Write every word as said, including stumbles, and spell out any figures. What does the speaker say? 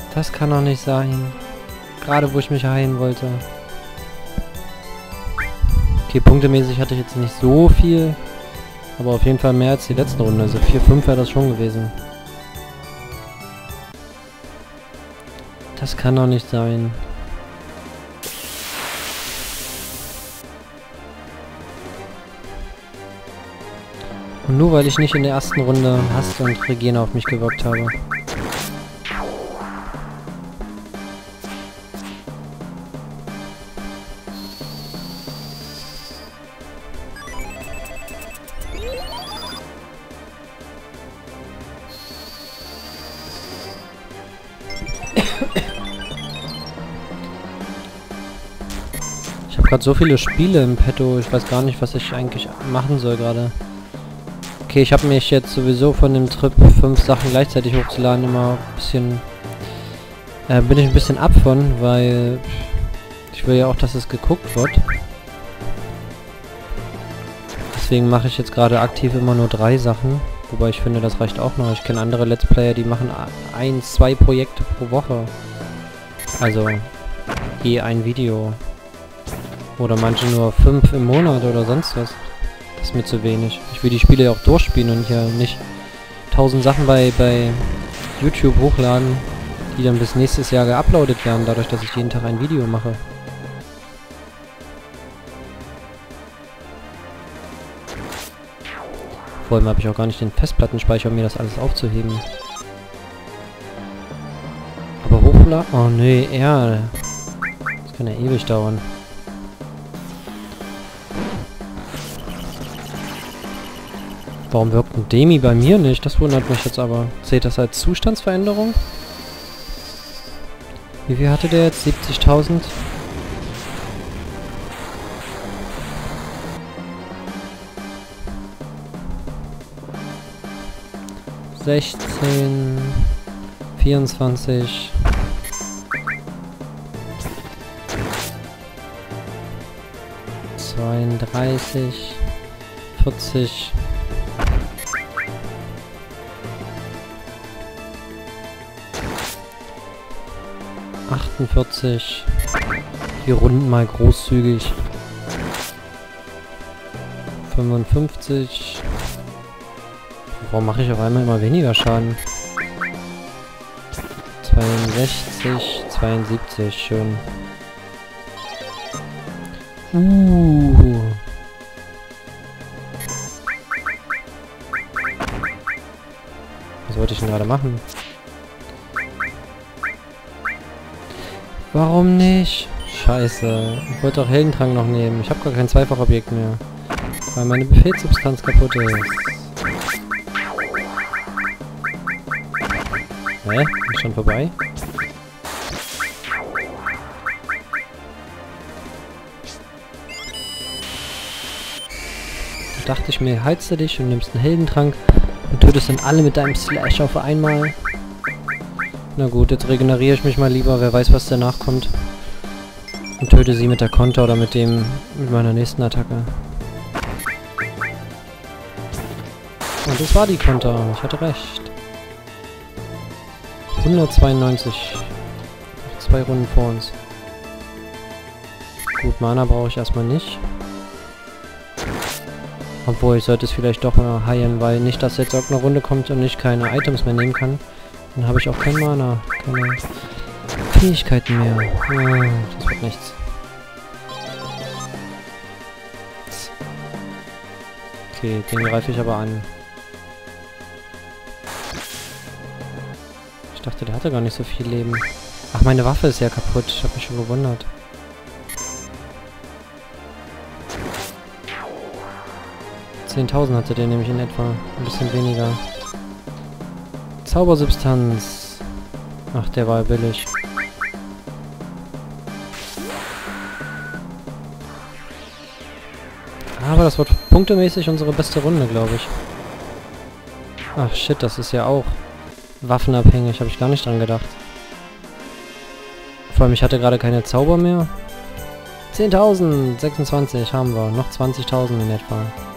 Das kann doch nicht sein. Gerade wo ich mich heilen wollte. Okay, punktemäßig hatte ich jetzt nicht so viel. Aber auf jeden Fall mehr als die letzte Runde. Also vier, fünf wäre das schon gewesen. Das kann doch nicht sein. Und nur weil ich nicht in der ersten Runde Hast und Regina auf mich gewirkt habe. Ich habe gerade so viele Spiele im Petto, ich weiß gar nicht, was ich eigentlich machen soll gerade. Okay, ich habe mich jetzt sowieso von dem Trip, fünf Sachen gleichzeitig hochzuladen, immer ein bisschen... Äh, bin ich ein bisschen ab von, weil... Ich will ja auch, dass es geguckt wird. Deswegen mache ich jetzt gerade aktiv immer nur drei Sachen. Wobei ich finde, das reicht auch noch. Ich kenne andere Let's Player, die machen ein, zwei Projekte pro Woche. Also, je ein Video. Oder manche nur fünf im Monat oder sonst was. Das ist mir zu wenig. Ich will die Spiele ja auch durchspielen und ja nicht tausend Sachen bei, bei YouTube hochladen, die dann bis nächstes Jahr geuploadet werden, dadurch, dass ich jeden Tag ein Video mache. Vor allem habe ich auch gar nicht den Festplattenspeicher, um mir das alles aufzuheben. Aber hochladen? Oh nee, ja. Das kann ja ewig dauern. Warum wirkt ein Demi bei mir nicht? Das wundert mich jetzt aber. Zählt das als Zustandsveränderung? Wie viel hatte der jetzt? siebzigtausend? sechzehn, vierundzwanzig, zweiunddreißig, vierzig, achtundvierzig, die Runden mal großzügig, fünfundfünfzig. Warum mache ich auf einmal immer weniger Schaden? zweiundsechzig, zweiundsiebzig, schön. Uh. Was wollte ich denn gerade machen? Warum nicht? Scheiße. Ich wollte auch Heldentrank noch nehmen. Ich habe gar kein Zweifachobjekt mehr. Weil meine Befehlssubstanz kaputt ist. Hä? Ist schon vorbei? Da dachte ich mir, heilst du dich und nimmst einen Heldentrank und tötest dann alle mit deinem Slash auf einmal. Na gut, jetzt regeneriere ich mich mal lieber, wer weiß, was danach kommt. Und töte sie mit der Konter oder mit dem, mit meiner nächsten Attacke. Und das war die Konter, ich hatte recht. hundertzweiundneunzig. Noch zwei Runden vor uns. Gut, Mana brauche ich erstmal nicht. Obwohl, ich sollte es vielleicht doch mal heilen, weil nicht, dass jetzt irgendeine Runde kommt und ich keine Items mehr nehmen kann. Dann habe ich auch kein Mana, keine Fähigkeiten mehr. Ah, das wird nichts. Okay, den greife ich aber an. Ich dachte, der hatte gar nicht so viel Leben. Ach, meine Waffe ist ja kaputt. Ich habe mich schon gewundert. zehntausend hatte der nämlich in etwa. Ein bisschen weniger. Zaubersubstanz. Ach, der war billig. Aber das wird punktemäßig unsere beste Runde, glaube ich. Ach shit, das ist ja auch waffenabhängig. Habe ich gar nicht dran gedacht. Vor allem, ich hatte gerade keine Zauber mehr. zehntausend, sechsundzwanzig haben wir. Noch zwanzigtausend in etwa.